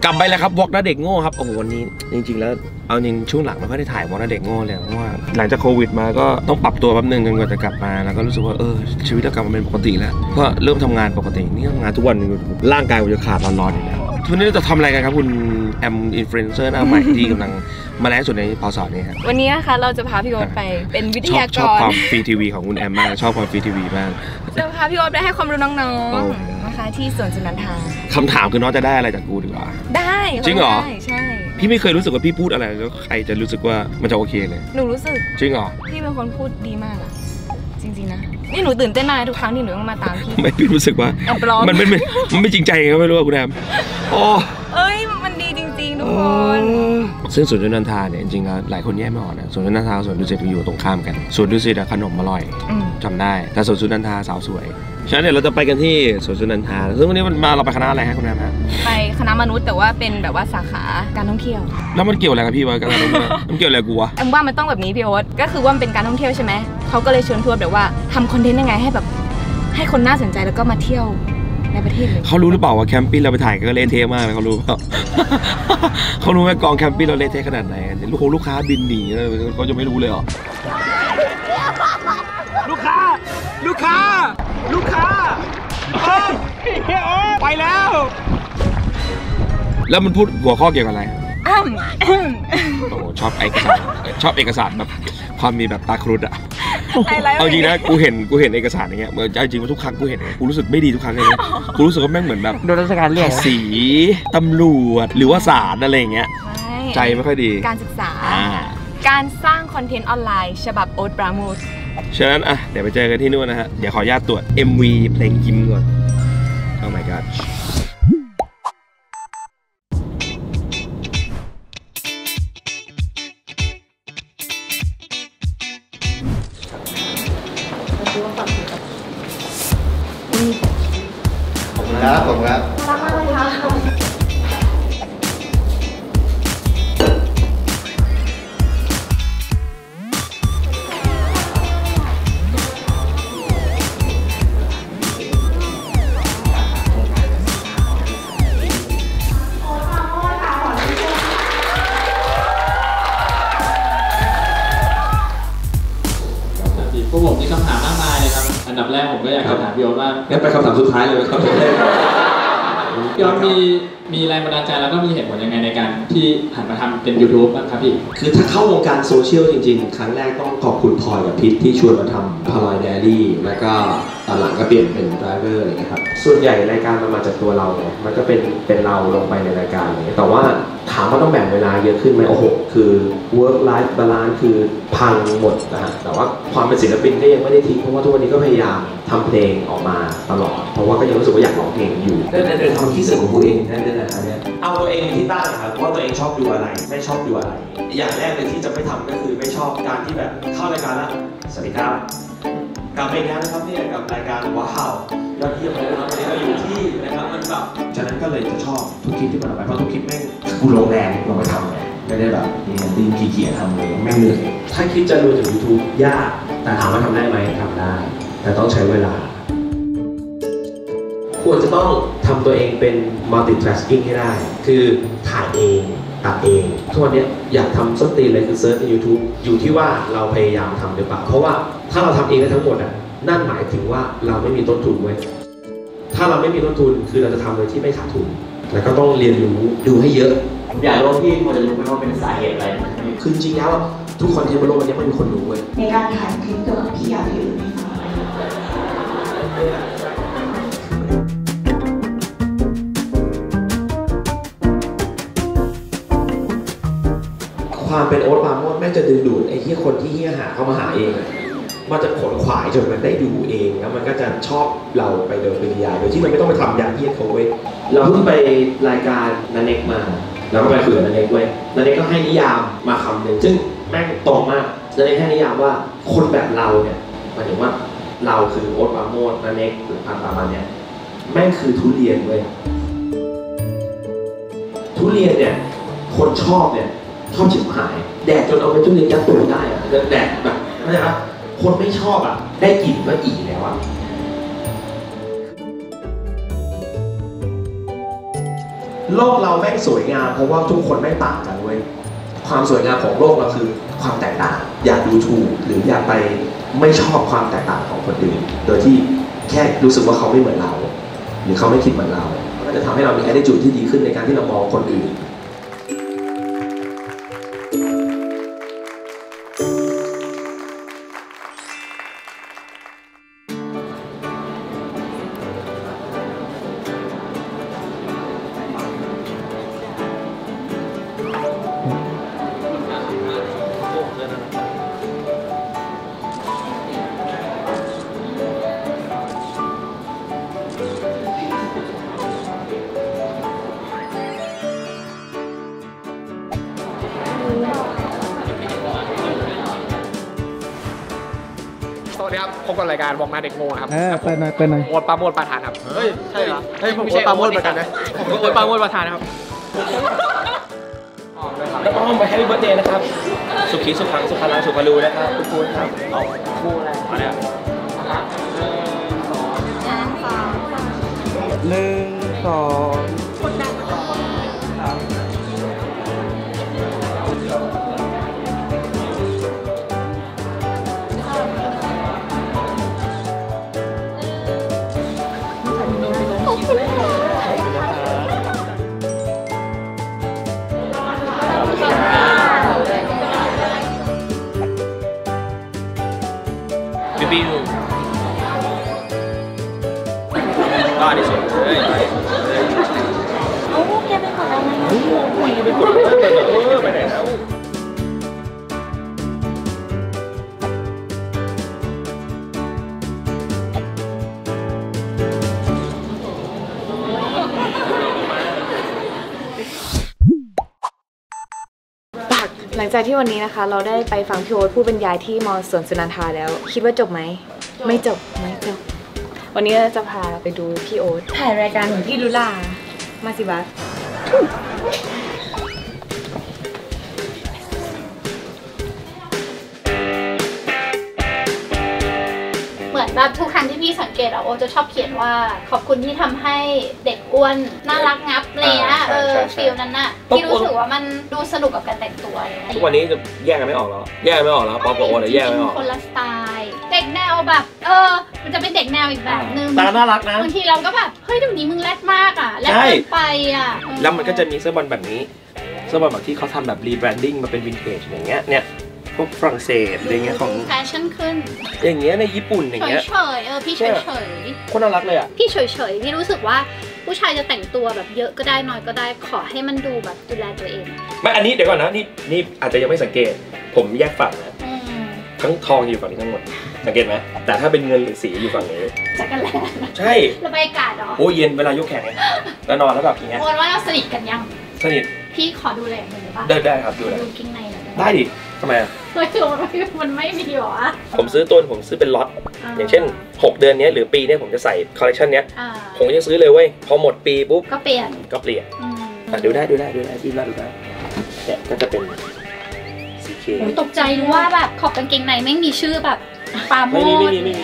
กลับไปแล้วครับวอล์กหน้าเด็กโง่ครับโอ้โหวันนี้จริงๆแล้วเอาจริงช่วงหลังไม่ค่อยได้ถ่ายวอล์กหน้าเด็กโง่เลยเพราะว่าหลังจากโควิดมาก็ต้องปรับตัวแป๊บนึงจนกว่าจะกลับมาแล้วก็รู้สึกว่าชีวิตเรากลับมาเป็นปกติแล้วก็เริ่มทำงานปกตินี่ทำงานทุกวันร่างกายผมจะขาดร้อนๆอยู่แล้ววันนี้เราจะทำอะไรกันครับคุณแอมอินฟลูเอนเซอร์หน้าใหม่ที่กำลังมาแรงสุดในพศนี้ครับวันนี้นะคะเราจะพาพี่โอ๊ตไปเป็นวิทยากรชอบความฟรีทีวีของคุณแอมมากชอบความฟรีทีวีมากจะพาพี่โอ๊ตไปให้ความรู้น้องๆนะคะที่สวนสุนันทาคำถามคือน้องจะได้อะไรจากกูดีกว่าได้จริงเหรอใช่พี่ไม่เคยรู้สึกว่าพี่พูดอะไรแล้วใครจะรู้สึกว่ามันจะโอเคเลยหนูรู้สึกจริงเหรอพี่เป็นคนพูดดีมากอะจริงๆนะนี่หนูตื่นเต้นมากทุกครั้งที่หนูต้องมาตามพี่ไม่พี่รู้สึกว่ามันไม่จริงใจก็ไม่รู้คุณแอมมันดีจริงๆทุกคนซึ่งสวนสุนันทาเนี่ยจริงๆแล้วหลายคนแยกไม่ออกนะสวนสุนันทาสวนดุสิตอยู่ตรงข้ามกันสวนดุสิตขนมอร่อยจำได้แต่สวนสุนันทาสาวสวยฉะนั้นเนี่ยเราจะไปกันที่สวนสุนันทาซึ่งวันนี้เราไปคณะอะไรฮะคุณแอมฮะไปคณะมนุษย์แต่ว่าเป็นแบบว่าสาขาการท่องเที่ยวแล้วมันเกี่ยวอะไรกับพี่วะการท่องเที่ยวมันเกี่ยวอะไรกูวะว่ามันต้องแบบนี้พี่โอ๊ตก็คือว่ามันเป็นการท่องเที่ยวใช่ไหมเขาก็เลยชวนทัวร์แบบว่าทำคอนเทนต์ยังไงให้แบบให้คนน่าสนใจแล้วก็มาเที่ยวในประเทศเลยเขารู้หรือเปล่าว่าแคมปิ้งเราไปถ่ายก็เละเทะมากเลยเขารู้เปล่าเขารู้ไหมกองแคมปิ้งเราเละเทะขนาดไหนลูกค้าบินหนีเขาจะไม่รู้เลยหรอลูกค้าไปแล้วแล้วมันพูดหัวข้อเกี่ยวกับอะไรโอ้ชอบเอกสารแบบความมีแบบตาครุฑอะเอาจริงนะกูเห็นเอกสารอย่างเงี้ยจริงว่าทุกครั้งกูเห็นกูรู้สึกไม่ดีทุกครั้งเลยกูรู้สึกว่าแม่งเหมือนแบบโดนราชการเรียกสีตำรวจหรือว่าศาลอะไรอย่างเงี้ยใจไม่ค่อยดีการศึกษาการสร้างคอนเทนต์ออนไลน์ฉบับโอ๊ตปราโมทฉะนั้นเดี๋ยวไปเจอกันที่นู่นนะฮะเดี๋ยวขออนุญาตตรวจ MV เพลงกิมก่อน Oh my god ผมครับรักมากเลยค่ะพวกผมมีคำถามมากมายเลยครับอันดับแรกผมก็อยากจะถามพี่โอ๊ตว่างั้นไปคำถามสุดท้ายเลยครับพี่โอ๊ตมีแรงบันดาลใจแล้วก็มีเหตุผลยังไงในการที่หันมาทำเป็น YouTube บ้างครับพี่คือถ้าเข้าวงการโซเชียลจริงๆครั้งแรกต้องขอบคุณพลอยกับพิทที่ชวนมาทำพลอยไดอารี่แล้วก็ตอนหลังก็เปลี่ยนเป็นไดรเวอร์อะไรเงี้ยครับส่วนใหญ่รายการมันมาจากตัวเราเนี่ยมันก็เป็นเราลงไปในรายการเลยแต่ว่าถามว่าต้องแบ่งเวลาเยอะขึ้นไหมโอ้โหคือ work life balance คือพังหมดนะฮะแต่ว่าความเป็นศิลปินก็ยังไม่ได้ทิ้งเพราะว่าทุกวันนี้ก็พยายามทำเพลงออกมาตลอดเพราะว่าก็ยังรู้สึกว่าอยากร้องเพลงอยู่นั่นเป็นความคิดเสื่อมของตัวเองนั่นนะครับเนี่ยเอาตัวเองที่ตั้งครับว่าตัวเองชอบดูอะไรไม่ชอบดูอะไรอย่างแรกเลยที่จะไม่ทำก็คือไม่ชอบการที่แบบเข้ารายการแล้วสวัสดีครับกลับไปงานนะครับเนี่ยกับรายการว้าวยอดเยี่ยมเลยนะครับวันนี้เราอยู่ที่นะครับมันแบบฉะนั้นก็เลยจะชอบทุกคลิปที่มันออกไปเพราะทุกคลิปแม่งกูลงแรงลงไปทำเลยไม่ได้แบบมีงานตีนขี้เกียจทำเลยแม่งเหนื่อยถ้าคิดจะดูถึง YouTube ยากแต่ถามว่าทำได้ไหมทำได้แต่ต้องใช้เวลาควรจะต้องทำตัวเองเป็น multitasking ให้ได้คือถ่ายเองตัดเองทุกวันนี้อยากทำส้นตีนเลยคือเซิร์ชใน YouTube อยู่ที่ว่าเราพยายามทำหรือเปล่าเพราะว่าถ้าเราทำเองได้ทั้งหมดนั่นหมายถึงว่าเราไม่มีต้นทุนไว้ถ้าเราไม่มีต้นทุนคือเราจะทำโดยที่ไม่ขาดทุนแล้วก็ต้องเรียนรู้ดูให้เยอะผมอยากรู้พี่พอจะรู้ไหมว่าเป็นสาเหตุอะไรคือจริงๆแล้วทุกคอนเทนต์บนโลกวันนี้มันมีคนรู้เว้ยในการถ่ายคลิปเกี่ยวกับพี่อยากอยู่ในความเป็นโอ๊ตปราโมชแม่งจะดึงดูดไอ้ที่คนที่เหี้ยหาเข้ามาหาเองมันจะขนขวายจนมันได้ดูเองแล้วมันก็จะชอบเราไปโดยปริยายโดยที่เราไม่ต้องไปทำอย่างเหี้ยเขาเว้ยเราเพิ่งไปรายการนันเน็กมาแล้วก็ไปคุยกับนันเน็กเว้ยนันเน็กก็ให้นิยามมาคำหนึ่งซึ่งแม่งตรงมากนันเน็กให้นิยามว่าคนแบบเราเนี่ยหมายถึงว่าเราคือโอ๊ตปราโมชนันเน็กหรือพันตามันเนี่ยแม่งคือทุเรียนเว้ยทุเรียนเนี่ยคนชอบเนี่ยชอบชิบหายแดดจนเอาไปทุเรียนยัดตัวได้อะแดดแบบเข้าใจปะคนไม่ชอบได้กลิ่นก็อีแล้วโลกเราแม่งสวยงามเพราะว่าทุกคนแม่งต่างกันเว้ยความสวยงามของโลกเราคือความแตกต่างอยากดูถูกหรืออยากไปไม่ชอบความแตกต่างของคนอื่นโดยที่แค่รู้สึกว่าเขาไม่เหมือนเราหรือเขาไม่คิดเหมือนเราก็จะทำให้เรามี attitude ที่ดีขึ้นในการที่เรามองคนอื่นสวัสดีครับพบกับรายการบอกหน้าเด็กโง่ครับเปิดหน่อยโอ๊ตปราโมชประธานครับเฮ้ยใช่เหรอเฮ้ยผมโอ๊ตปราโมชเหมือนกันนะผมก็โอ๊ตปราโมชประธานนะครับแล้วอ้อมไปแฮปปี้เบิร์ธเดย์นะครับสุขีสุขังสุขาราสุขารูนะครับทุกคนครับเอาคู่อะไรมาเนี่ย 1 2 บิวบ้าที่สุดเลยเอาแกไปกดอะไรไปกดไปไหนแล้วหลังจากที่วันนี้นะคะเราได้ไปฟังพี่โอ๊ตผู้บรรยายที่มอสวนสุนันทาแล้วคิดว่าจบไหมไม่จบวันนี้เราจะพาไปดูพี่โอ๊ตถ่ายรายการของพี่ลุลามาสิบัสเหมือนแบบทุกครั้งที่พี่สังเกตอะโอจะชอบเขียนว่าขอบคุณที่ทำให้เด็กอ้วนน่ารักงับเลยอะฟีลนั้นน่ะพี่รู้สึกว่ามันดูสนุกกับการแต่งตัวทุกวันนี้จะแยกกันไม่ออกแล้วป๊อปกับโอ๊ตแยกไม่ออกคนละสไตล์เด็กแนวแบบมันจะเป็นเด็กแนวอีกแบบนึงตาน่ารักนะบางทีเราก็แบบเฮ้ยเดี๋ยวนี้มึงแรดมากอะแรดเกินไปอะแล้วมันก็จะมีเสื้อบอลแบบนี้เสื้อบอลแบบที่เขาทำแบบรีแบรนดิ้งมาเป็นวินเทจอย่างเงี้ยเนี่ยพวกฝรั่งเศสอะไรเงี้ยของแฟชั่นขึ้นอย่างเงี้ยในญี่ปุ่นอย่างเงี้ยเฉยพี่เฉยคนน่ารักเลยอ่ะพี่เฉยพี่รู้สึกว่าผู้ชายจะแต่งตัวแบบเยอะก็ได้น้อยก็ได้ขอให้มันดูแบบดูแลตัวเองไม่อันนี้เดี๋ยวก่อนนะนี่อาจจะยังไม่สังเกตผมแยกฝั่งนะทั้งทองอยู่ฝั่งนี้ทั้งหมดสังเกตไหมแต่ถ้าเป็นเงินหรือสีอยู่ฝั่งนี้จักรแลใช่ระบายอากาศหรอโอ้เย็นเวลายกแขนแล้วนอนแล้วแบบอย่างเงี้ยโอนว่าเราสนิทกันยังสนิทพี่ขอดูแลหน่อยได้ปะได้ครับดูกิ้งในหน่อยได้ดิทำไมอ่ะมันไม่มีหรอผมซื้อเป็นล็อตอย่างเช่น6เดือนนี้หรือปีนี้ผมจะใส่คอลเลคชันนี้ผมจะซื้อเลยเว้ยพอหมดปีปุ๊บก็เปลี่ยนดูได้เนี่ยก็จะเป็นสีเคตกใจรู้ว่าแบบขอบกางเกงในไม่มีชื่อแบบปาโมดไม่มี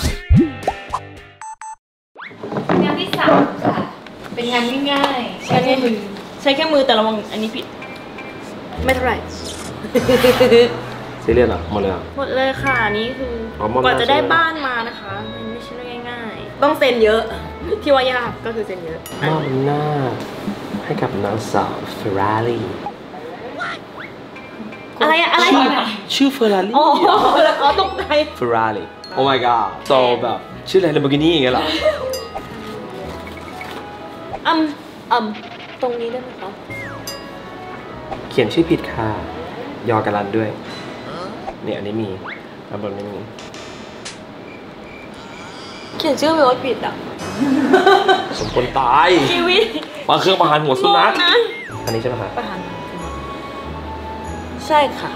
งานที่3ค่ะเป็นงานง่ายๆใช้แค่มือแต่ระวังอันนี้ผิดไม่เท่าไหร่ซีเรียสเหรอหมดเลยเหรอหมดเลยค่ะนี่คือกว่าจะได้บ้านมานะคะมันไม่ใช่เรื่องง่ายๆต้องเซ็นเยอะที่ว่ายากก็คือเซ็นเยอะมอบหน้าให้กับนางสาวเฟอร์รารี่อะไรชื่อเฟอร์รารี่ตกใจเฟอร์รารี่โอ้ my god โตแบบชื่ออะไร Lamborghini อย่างเงี้ยเหรอตรงนี้ได้ไหมคะเขียนชื่อผิดค่ะยอการันด้วยเนี่ยอันนี้มีอันบนไม่มีเขียนชื่อไปว่าผิดอ่ะสมควรตายชีวิตมาเครื่องประหารหัวสุนัขอันนี้ใช่ไหมคะประหารใช่ค่ะ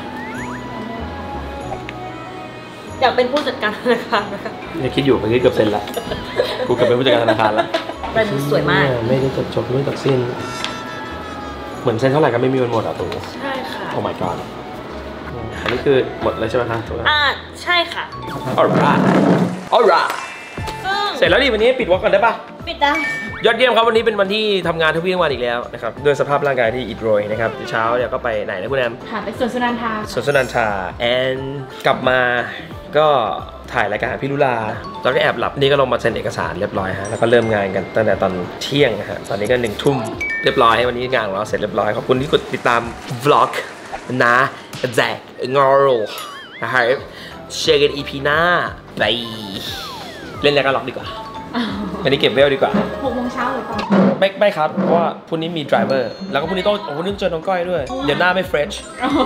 อยากเป็นผู้จัดการธนาคารนะคะเนี่ยคิดอยู่เมื่อกี้เกือบเซ็นละกูเกือบเป็นผู้จัดการธนาคารละเป็นสวยมากไม่ได้จบไม่จบสิ้นเหมือนเซ็นเท่าไหร่ก็ไม่มีวันหมดอ่ะตัวใช่ค่ะโอ้ my god อันนี้คือหมดเลยใช่ไหมคะใช่ค่ะ alright เสร็จแล้วดิวันนี้ปิดวอล์กก่อนได้ปะปิดได้ยอดเยี่ยมครับวันนี้เป็นวันที่ทำงานทุกวี่ทั้งวันอีกแล้วนะครับด้วยสภาพร่างกายที่อิดโรยนะครับเช้าเนี่ยก็ไปไหนนะคุณแอมค่ะไปสวนสุนันทาสวนสุนันทาแอนกลับมาก็ถ่ายรายการพี่ลุลาแล้วก็แอบหลับนี่ก็ลงมาเซ็นเอกสารเรียบร้อยฮะแล้วก็เริ่มงานกันตั้งแต่ตอนเที่ยงฮะตอนนี้ก็1 ทุ่มเรียบร้อยวันนี้งานของเราเสร็จเรียบร้อยขอบคุณที่กดติดตามวล็อกนะแจกงอโรนะครับเจอกัน EP หน้าบายเล่นแล้วก็ล็อกดีกว่าวันนี้เก็บเวลดีกว่า 6 โมงเช้าหรือเปล่าไม่ครับเพราะว่าพรุ่งนี้มีไดรเวอร์แล้วก็พรุ่งนี้ต้องเจอน้องก้อยด้วยเดี๋ยวหน้าไม่เฟรช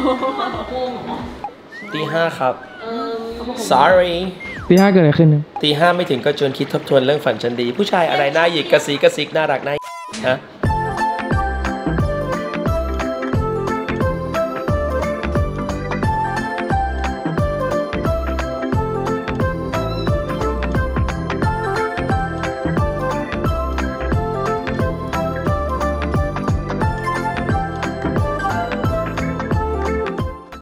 ตี 5ครับ sorry ตี 5เกิดอะไรขึ้นเนี่ยตี 5ไม่ถึงก็ชวนคิดทบทวนเรื่องฝันฉันดี ผู้ชายอะไรหน้าหยิกกระซิกน่ารักหน้าฮะ